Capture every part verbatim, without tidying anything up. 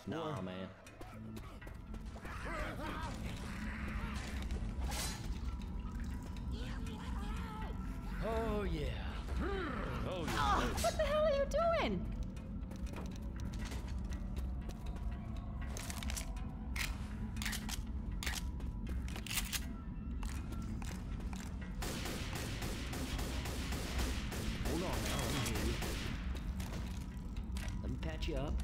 Nah, man. Oh, yeah. Oh, yeah. Oh, what the hell are you doing? Hold on now, let me hear you. Let me patch you up.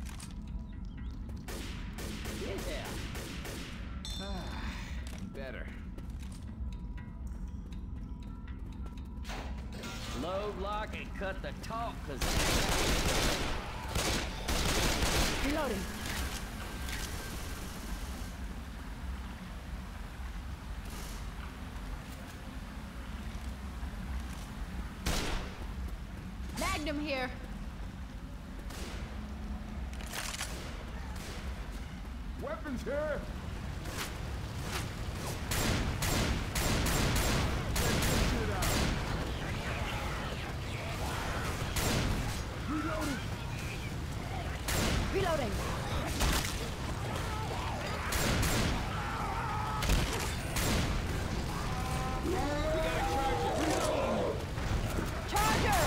Yeah. Ah, better. Load, lock, and cut the talk, cause Reloading. Magnum here. Weapons here! Reloading! Reloading. We gotta charge it! Charger.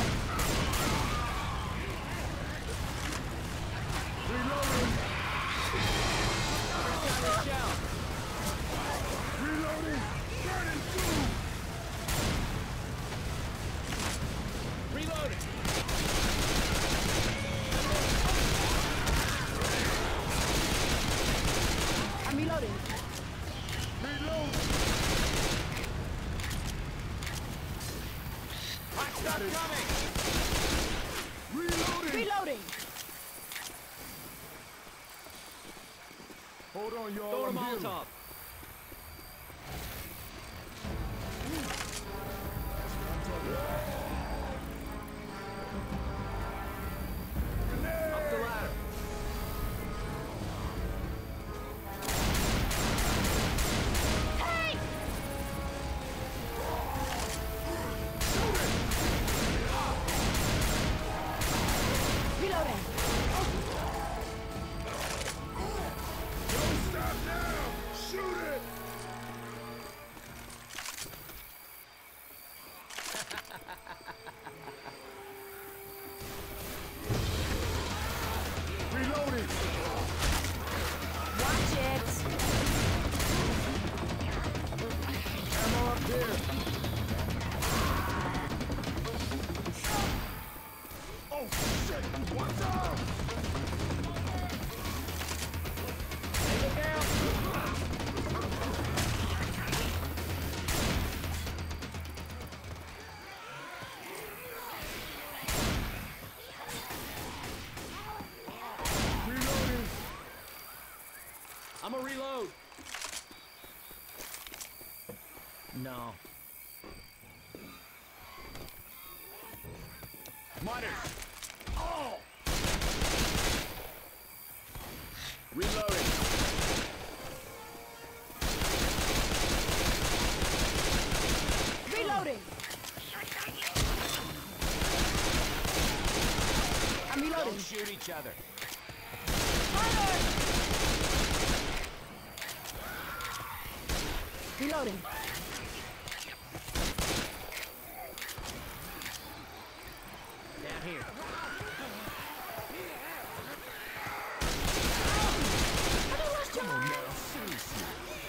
Reloading! down. Reloading! Burning two! Reloading. I'm reloading. Reload! Hot stuff coming. Reloading! Reloading. Hold on, y'all. Throw I'm them all healing. top. Up the ladder. Hey! Reloading. Don't stop now! Shoot it! Reloading! Watch it. Ammo up here! Oh shit! Watch out! Look out. Reloading! I'm a reload. No. Miners! Oh! Reloading! Reloading. I'm reloading. Don't shoot each other. Fire! Reloading. Down here. Come on now, seriously.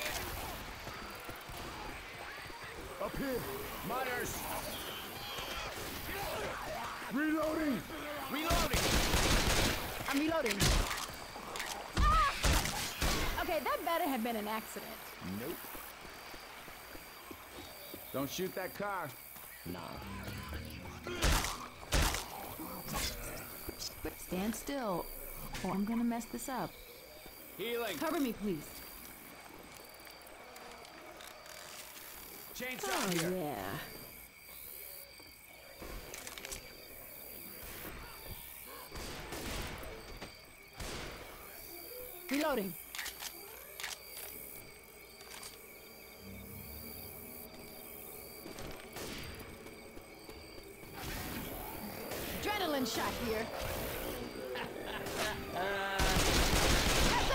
Up here! Miners. Reloading! Reloading. I'm reloading. Ah! Okay, that better have been an accident. Nope. Don't shoot that car. Nah. Stand still, or I'm gonna mess this up. Healing. Cover me, please. Chainsaw Oh, here. yeah. Reloading. Adrenaline shot here.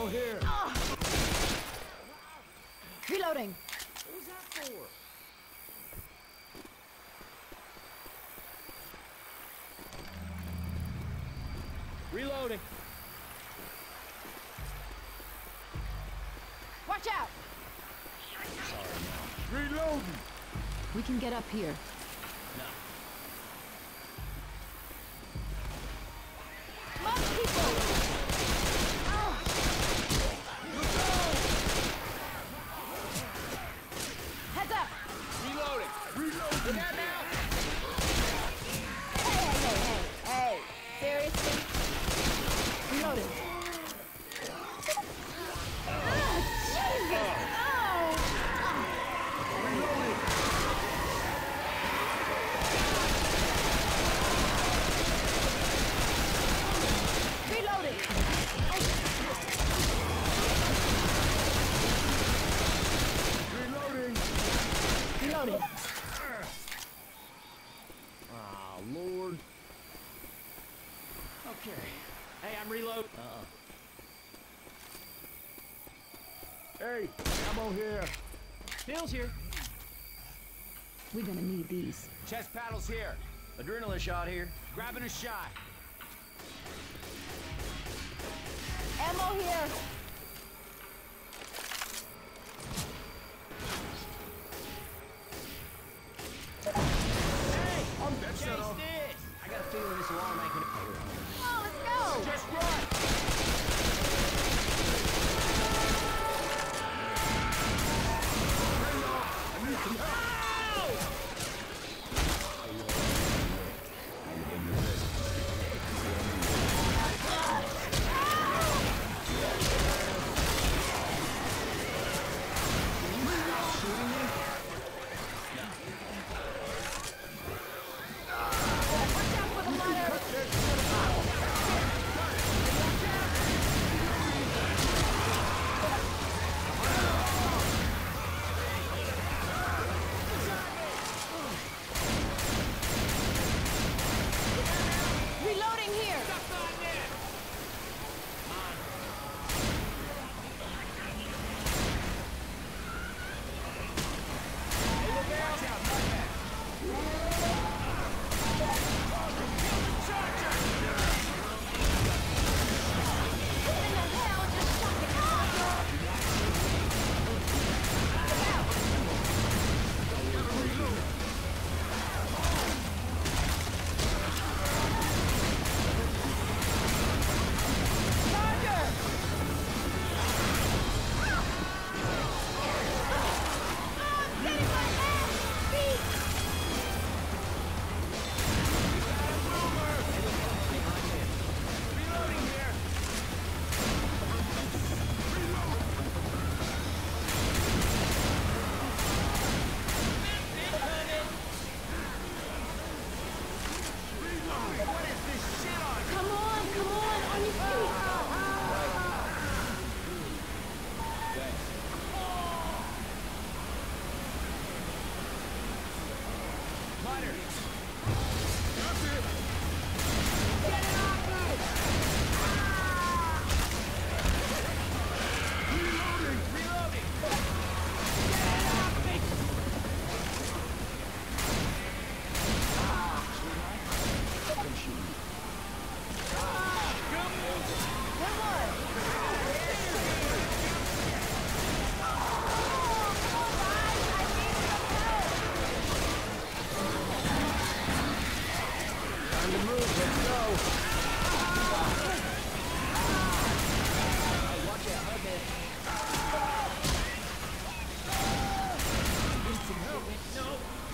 Ammo here. Reloading. What was that for? Reloading. Watch out. Reloading. We can get up here. No. More people. Oh. Heads up. Reloading. Reloading. Look out now. Hey, hey, hey, hey. Seriously? Reloading. Ah, Jesus. Oh. Reloading. Reloading. Reloading. Ah, Lord. Okay. Hey, I'm reload. Uh-uh. Hey, ammo here. Bill's here. We're gonna need these. Chest paddles here. Adrenaline shot here. Grabbing a shot. Ammo here. Hey! I'm dead Chase set off. this! I got a feeling this alarm ain't gonna... Come on, let's go. Just run. I need some help. Watch out for the ladder. Reloading here. What in the hell just shot the car? Charger! Oh, I'm getting my ass beat! Reloading here. Come on, come on, on your feet! Lighter. That's it. Get it off me! Reloading. Reloading. One more! Time to move. Let's go. Watch out, hug it. Need some help. No.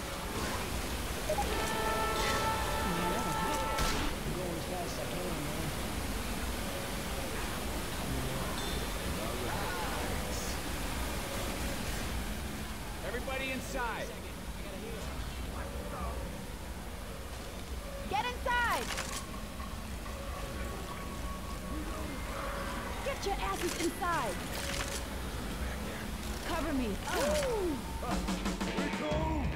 I'm going as fast as I can, man. Everybody inside. Get inside! Get your asses inside! Cover me. Ooh. We go.